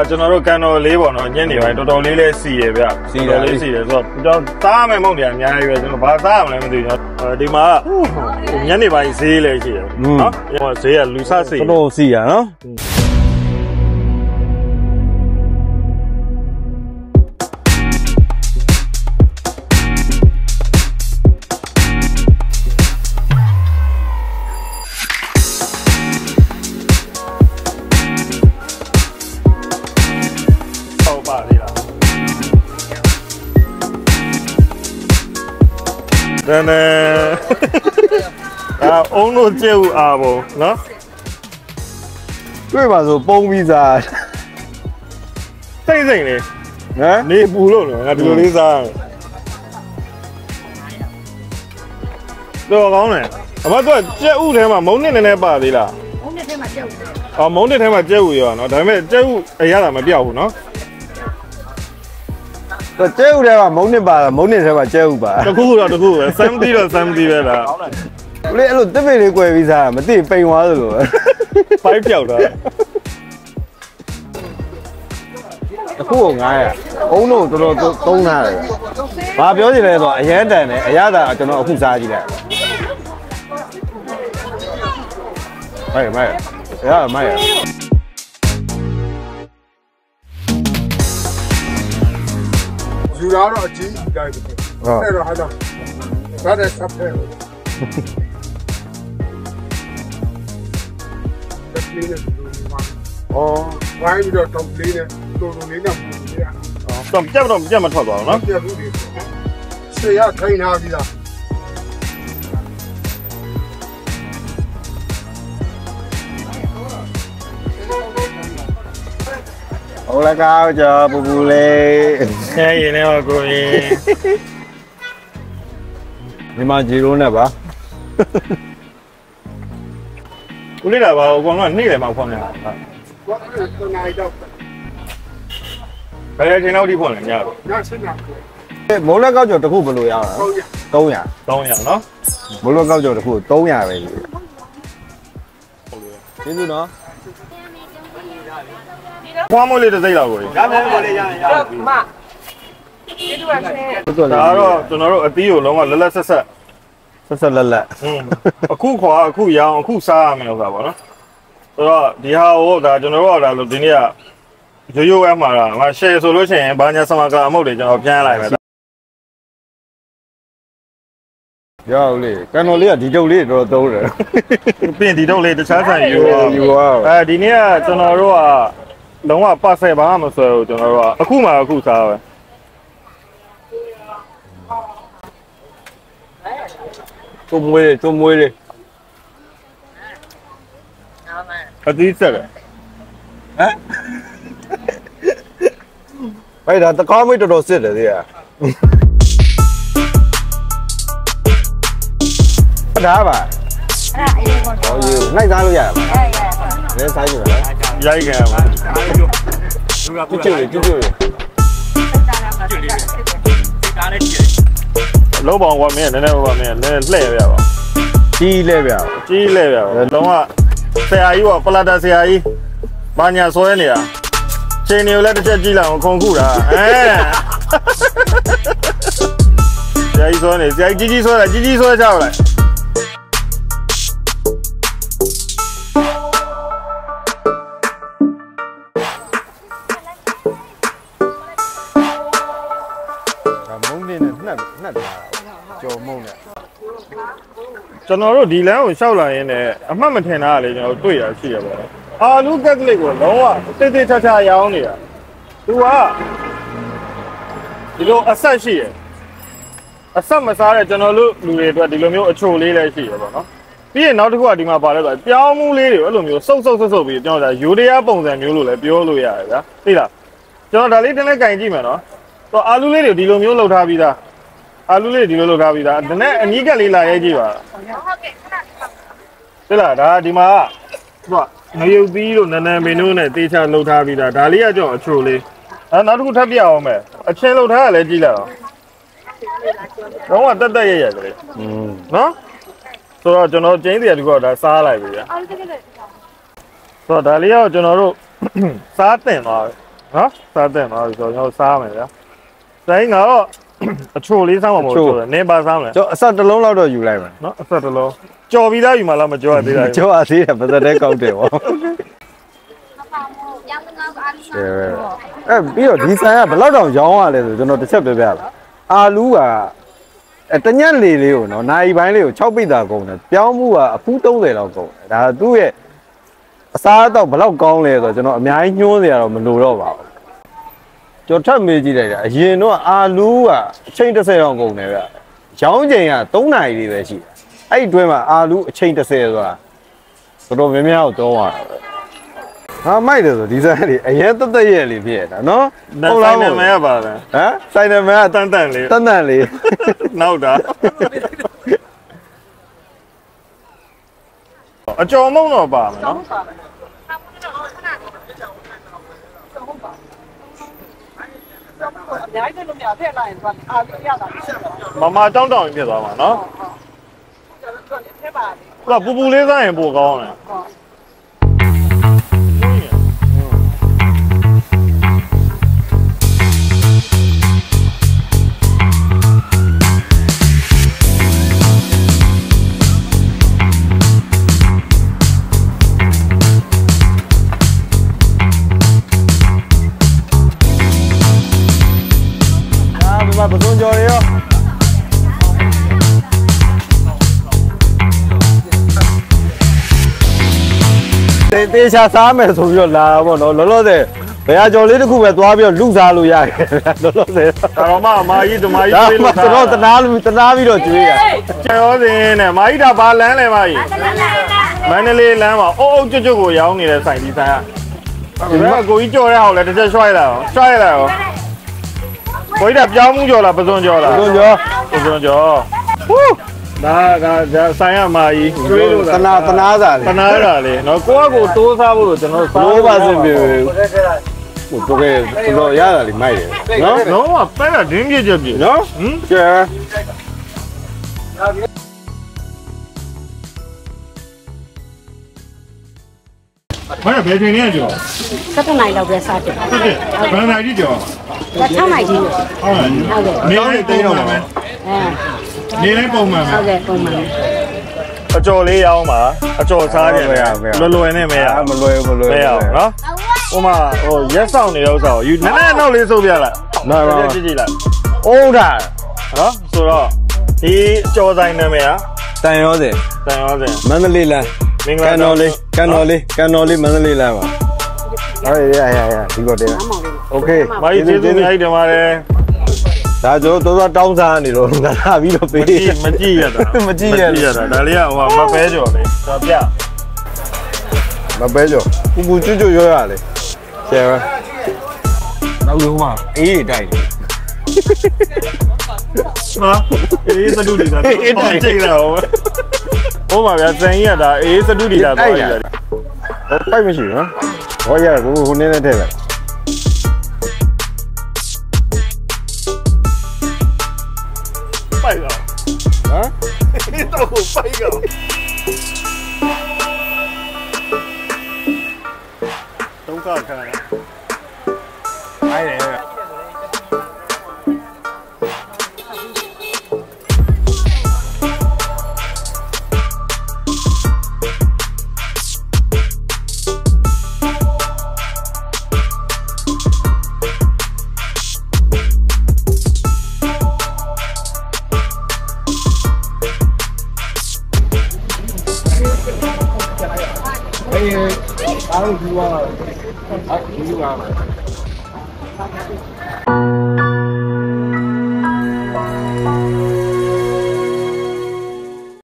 ကျွန်တော်တို့ကန်တော်လေးပေါ့နော်ညနေပိုင်းတော်တော်လေးလေးစီရဗျစီတော်လေးစီရဆိုတော့ကျွန်တော်စားမယ်မဟုတ်တယ်အများကြီးပဲကျွန်တော်ဘာစားရမလဲမသိဘူးဒီမှာညနေပိုင်းဈေးလေးရှိတယ်နော်ဈေးကလူဆစီတော်တော်စီရနော်ဒါနဲ့အုံးတို့ကျဲဦးအားပေါ့နော်တွေ့ပါဆိုပုံပြီးစားစိတ်လေးနော်နေပူလို့ငါဒီလိုလေးစားတော့ကောင်းတယ်အမတော့ကျဲဦးထဲမှာမုံနစ်နည်းနည်းပါသေးလားမုံနစ်ထဲမှာကျဲဦးမုံနစ်ထဲမှာကျဲဦးရောနော်ဒါပေမဲ့ကျဲဦးအရသာမပြောက်ဘူးနော်ကျဲဥထဲမှာမုံနစ်ပါမုံနစ်ထဲမှာကျဲဥပါတခုတော့တခုပဲစမ်းပြီးတော့စမ်းပြီးပဲလားဦးလေးအဲ့လိုတစ်ပိတ်လေးကွယ်ပြီးစားမသိပိန်သွားသလိုဖိုက်ပြောက်တာတခုကို900အုံးတော့တော်တော်သုံးထားတယ်ဘာပြောချင်လဲဆိုတော့အရန်တန်တယ်အရသာကျွန်တော်အခုစားကြည့်လိုက်မိုက်ရမိုက်ရယူလာတော့အကြီးကြီးတိုင်းပဲအဲ့တော့ဟာတော့ဒါတဲ့ဆက်ဖဲတက်လေးနဲ့လူတွေမှာဝိုင်းပြီးတော့တောက်လေးနဲ့တူတူလေးနဲ့ပူနေရတော့ပြတ်မထွက်သွားဘူးနော်ပြတ်ဘူးလေဆေးရခိုင်းထားပြီးသားဟုတ်လားကောင်းကြောပူပူလေးခဲရင်လည်းကိုရင်ဒီမှာဂျီရိုးနဲ့ပါဦးလေးလာပါအကောင်ကနေ့လည်းမဖွင့်နေတာဟုတ်နိုင်တော့ဘယ်ချိန်လောက်ထိဖွင့်လဲညတော့ည7နာရီမိုးလက်ကောက်ကြောတခုဘယ်လိုရအောင် 300နော်မိုးလက်ကောက်ကြောတခု300ပဲကြီးကျေးဇူးနော်ခွားမိုးလေးတစ်စိတ်လောက်ကိုရမယ်မိုးလေးရမကျေးဇူးပါရှင်ဒါတော့ကျွန်တော်တို့အသီးကိုလုံးဝလက်ဆက်လက်အခုခွာအခုရောင်းအခုစားရမယ်ဥစ္စာပေါ့နော်ဆိုတော့ဒီဟာကိုဒါကျွန်တော်တို့ကဒါလို့ဒီနေ့ကရိုးအမှားတာငါ share ဆိုလို့ရှိရင်ဘာညာစမကအမုတ်တွေကျွန်တော်ပြန်လိုက်မယ်ရောက်လေကန်တော်လေးကဒီတုပ်လေးတော်တော်သုံးတယ်ပြင်ဒီတုပ်လေးတခြားဆိုင်ယူပါဒီနေ့ကကျွန်တော်တို့ကလုံးဝပါဆယ်ဘာမှမဆွဲဘူးကျွန်တော်တို့ကအခုမှအခုစားပဲတုံးမွေးလေးအသီးဆက်တယ်ဟမ်ဒါတကောင်းမိတ်တော်တော်စစ်တယ်ဒီကဒါပါအဲ့အေးပေါ့ဟောယူနိုင်စားလို့ရပါလဲစားကြည့်ပါလားရိုက်ခံပါကျွတ်လေးလုံးပေါင်းဝါမင်းနည်းနည်းဝါမင်းနည်းလှည့်ရပါကြီးလဲပြလုံးဝဆရာကြီးကပလာတာဆရာကြီးဘာညာဆွဲနေတာချိန်နေလည်းတစ်ချက်ကြည့်လိုက်အောင်ခုံခုတာဆရာကြီးဆွဲနေဆရာကြီးကြီးဆွဲတာကြီးဆွဲချလိုက်ကျော်မုံနဲ့ကျွန်တော်တို့ဒီလမ်းကိုရှောက်လာရင်းနဲ့အမှတ်မထင်တာလေကျွန်တော်တွေ့ရရှိရပါတော့အာလူကက်ကလစ်ကိုလုံးဝတိတ်ချာရောင်းနေတာသူကဒီလိုအဆက်ရှိရအဆက်မစားတဲ့ကျွန်တော်တို့လူတွေအတွက်ဒီလိုမျိုးအချိုလေးလည်းရှိရပါတော့ပြီးရင်နောက်တစ်ခုကဒီမှာပါလဲဆိုပြောင်းမှုလေးတွေအဲ့လိုမျိုးစုပ်ပြီးကျွန်တော်ယူရီးယားပုံစံမျိုးလို့လည်းပြောလို့ရတယ်ဗျာသိလားကျွန်တော်ဒါလေးတင်းလေးကင်ကြည့်မယ်နော်တော့အာလူလေးတွေဒီလိုမျိုးလှုပ်ထားပြီးသားအာလူလေးဒီလိုလုပ်ထားပြီးသားဒါနဲ့အနီးကပ်လေးလာရဲကြည့်ပါဟုတ်ကဲ့သိလားဒါဒီမှာသူကငရုတ်သီးတို့နန်းနန်းမင်းတို့နဲ့တေးချလှုပ်ထားပြီးသားဒါလေးကကြောင့်အချိုလေးနောက်တစ်ခုထပ်ပြအောင်မယ်အချင်းလှုပ်ထားရလဲကြည့်လိုက်အောင်တော့တက်ရကလေးနော်ဆိုတော့ကျွန်တော်ကျင်းစီရတခုတော့ဒါစားလိုက်ပြီဗျာဆိုတော့ဒါလေးကကျွန်တော်တို့စားတင်သွားနော်စားတဲ့မှာဆိုတော့စားမယ်ဗျာဆိုင်ကတော့အချိုလေးစားမှာမဟုတ်ဘူးနင်းပါစားမယ်ကျော်အဆက်တစ်လုံးလောက်တော့ယူလိုက်မယ်နော်အဆက်တစ်လုံးကြော်ပြီးသားယူမှာလားမကြော်ရသေးတာကျော်အသေးတယ်ပါသက်တဲ့ကောက်တယ်ဗောပြီးတော့ဒီဆိုင်ကဘယ်လောက်တောင်ရောင်းရလဲဆိုကျွန်တော်တစ်ချက်ပြောပြလားအာလူးကတညက်လေးကိုနော်နိုင်ပိုင်းလေးကို6ပိတ်တာကုန်တယ်ပြောင်းမှုကအဖူး30လောက်ကုန်တယ်ဒါသူ့ရဲ့အစားအသောက်ဘယ်လောက်ကောင်းလဲဆိုတော့ကျွန်တော်အများကြီးညှိုးစရာတော့မလိုတော့ပါဘူးကျွန်တော်ထပ်မေးကြည့်လိုက်တယ်အရင်တော့အာလူးကအချိန်30လောက်ကုန်တယ်ဗျရောင်းချိန်က3နာရီလေးပဲရှိတယ်အဲ့ဒီအတွင်းမှာအာလူးအချိန်30ဆိုတာတော်တော်များများတော့သွားတာပဲဟာမိုက်တယ်ဆိုဒီဆိုင်လေးအရင်တက်တက်ရဲ့လေးဖြစ်ရတာနော်ဟုတ်လားမရပါလားဟမ်ဆိုင်တယ်မကတန်တန်လေးနောက်တာအကျော်မုံတော့ပါမယ်နော်အများကြီးလို့များထည့်လိုက်ရင်သွားအာရတာမမတောင်းတောင်းဖြစ်သွားမှာနော်ထည့်ပါလေပူပူလေးစားရင်ပိုကောင်းတယ်ပစုံကြော်ရောတေချာစားမယ်ဆိုပြီးတော့လာတော့ဗောနော်လောလောဆယ်ဘယ်ဟာကြော်လေးတစ်ခုပဲသွားပြီးတော့လူစားလို့ရတယ်လောလောဆယ်တော်မအမကြီးဓမ္မကြီးပြေးလို့ကျွန်တော်တနာပြီးတော့ကျွေးရကျော်ရောစင်းနဲ့မာကြီးဒါဘာလန်းလဲမကြီးမန္တလေးလမ်းမှာအုပ်ကျွတ်ကိုရောင်းနေတဲ့ဆိုင်ဒီဆိုင်ကဒီကကိုကြီးကြော်ရအောင်လဲတစ်ချက်ရွှိုက်လာအောင်ရွှိုက်လာအောင်ကိုကြီးကပြောင်းမှုကြော်လားပစုံကြော်လားပစုံကြော်ဟူးဒါဆိုင်ရမာကြီးကျွေးလို့တနာတာလေနော်ကိုကကိုတိုးစားဖို့လို့ကျွန်တော်စားလို့ပါစင်ပြေဟိုတော့ကဲတော့ရတာလေမိုက်တယ်နော်လုံးဝပဲတာဒင်းပြချက်ပြီနော်ကျဲမင်းဘယ်ချိန်နေကြော် 7နိုင်လောက်ပဲစားတယ်ဟုတ်ကဲ့ဘယ်နိုင်ကြီးကြော် 6နိုင်ကြီးဟုတ်ကဲ့နေလိုက်တိတ်တော့မယ်နေလိုက်ပုံမှန်ဟုတ်ကဲ့ပုံမှန်အကျော်လေးရောင်းပါအကျော်စားတယ်လွယ်နဲ့မရမလွယ်မရအောင်နော်ဟိုမှာဟိုရက်ဆောင်နေတော့ဆိုယူနည်းနည်းနောက်လေးစုပ်ပြလိုက်ကြည့်လိုက်အိုးတာနော်ဆိုတော့ဒီအကျော်ဆိုင်နာမည်ကတန်ရောစင်မန္တလေးလမ်းကန်တော်လေးမန္တလေးလမ်းပါဟုတ်ရဒီကောတယ်โอเคမာကြီးကျေးဇူးများတင်ပါတယ်ဒါဆိုတော့တောင်းစားနေတော့ငါလာပြီးတော့ပေးမကြည့်ရတာဒါလေးကဟိုမပဲကြော်လေတော့ပြမပဲကြော်ပူပူကျွတ်ရောရလေဆရာနောက်လုံးမအေးတိုက်တယ်ဟာအေးစတူဒီတာအေးတိုက်ချိန်လာဟိုမှာဗျာစံကြီးကဒါအေးစတူဒီတာတော့ရတယ်ပိုက်မရှိဘူးနော်ဟောရဟိုနည်းနည်းထည့်လိုက်ပိုက်ကောင်ဟမ်တော့ပိုက်ကောင်ဒုက္ခခံရအဲ့လေအားလုံးဒီက